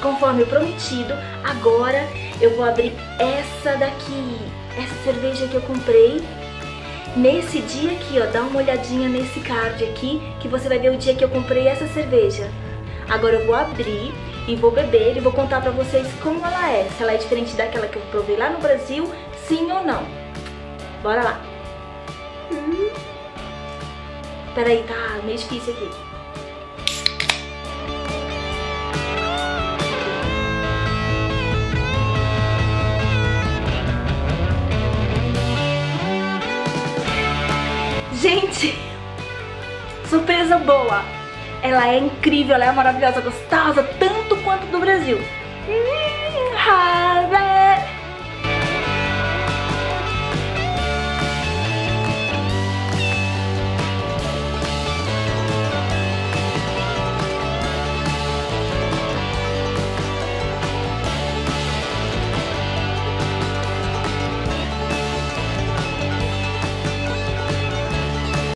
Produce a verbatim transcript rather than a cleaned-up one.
conforme o prometido, agora eu vou abrir essa daqui, essa cerveja que eu comprei. Nesse dia aqui, ó, dá uma olhadinha nesse card aqui, que você vai ver o dia que eu comprei essa cerveja. Agora eu vou abrir e vou beber e vou contar pra vocês como ela é. Se ela é diferente daquela que eu provei lá no Brasil, sim ou não. Bora lá. Hum. Peraí, tá meio difícil aqui. Gente, surpresa boa! Ela é incrível, ela é maravilhosa, gostosa, tanto quanto do Brasil. Hum.